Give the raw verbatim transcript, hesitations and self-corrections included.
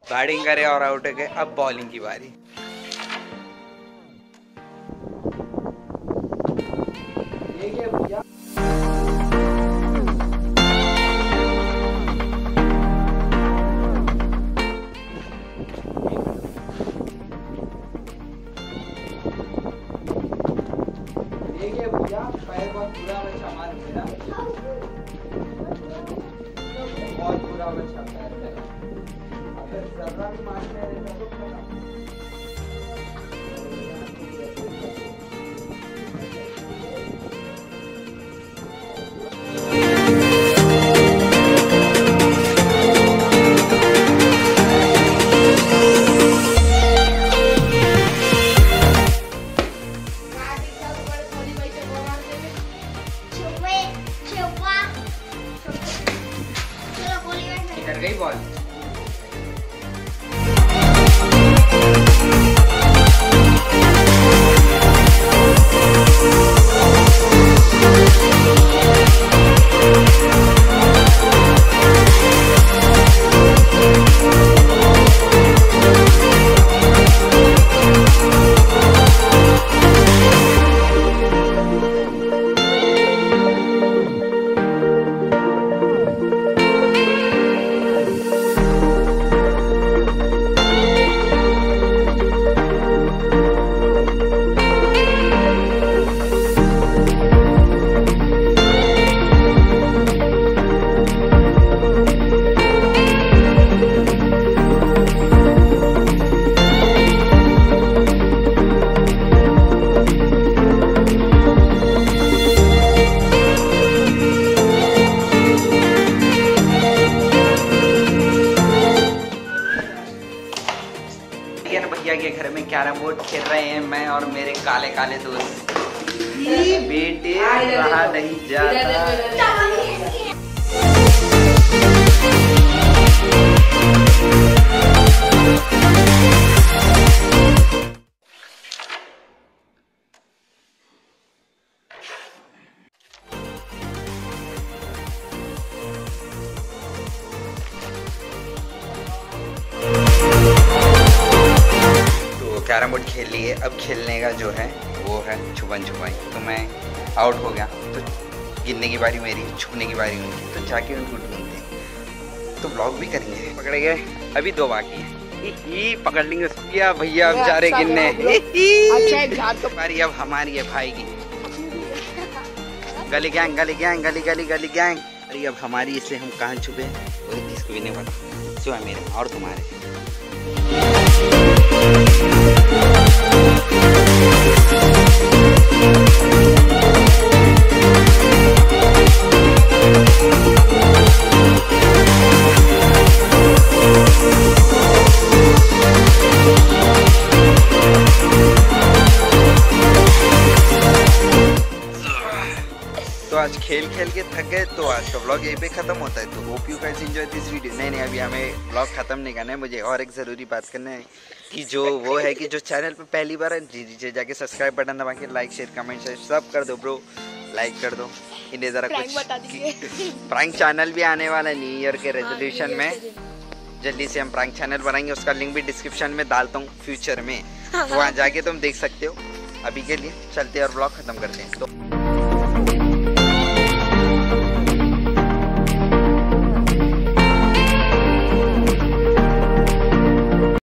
Batting करे और out हो गए। अब बॉलिंग की बारी। भैया देखिए भैया पैर बहुत बुरा बच्चा मार मेरा, बहुत बुरा बच्चा पैर मेरा। अगर जरा भी मारने रहता तो खत्म। इधर गई बॉल। भैया के घर में कैरम बोर्ड खेल रहे हैं मैं और मेरे काले काले दोस्त। बेटे रहा नहीं जाता। कैरम बोर्ड खेल लिए। अब खेलने का जो है वो है छुपन छुपाई। तो मैं आउट हो गया तो गिनने की बारी मेरी, छुपने की बारी उनकी। तो जाके उनको ढूंढते तो ब्लॉग भी करेंगे। पकड़े गए, अभी दो बाकी है। पकड़ लेंगे भैया। भैया अब जा रहे गिनने। अच्छा तो बारी अब हमारी है भाई की। गली गैंग गली गैंग गली गली गली गैंग। अरे अब हमारी, इसलिए हम कहाँ छुपे वही किसको भी नहीं पता सिवाय मेरे और तुम्हारे। तो आज खेल खेल के थक गए तो आज का व्लॉग यहीं पे खत्म होता है। तो hope you guys enjoy this video. नहीं नहीं अभी हमें व्लॉग खत्म नहीं करना है, मुझे और एक ज़रूरी बात करना है कि जो वो है कि जो चैनल पे पहली बार है जी जी जाके सब्सक्राइब बटन दबा के लाइक शेयर कमेंट शेयर सब कर दो ब्रो। लाइक कर दो। इन्हें ज़रा कुछ प्रैंक चैनल भी आने वाला है न्यू ईयर के रेजोल्यूशन में। जल्दी से हम प्रैंक चैनल बनाएंगे, उसका लिंक भी डिस्क्रिप्शन में डालता हूँ फ्यूचर में, तो वहाँ जाके तुम देख सकते हो। अभी के लिए चलते और ब्लॉग खत्म करते हैं। तो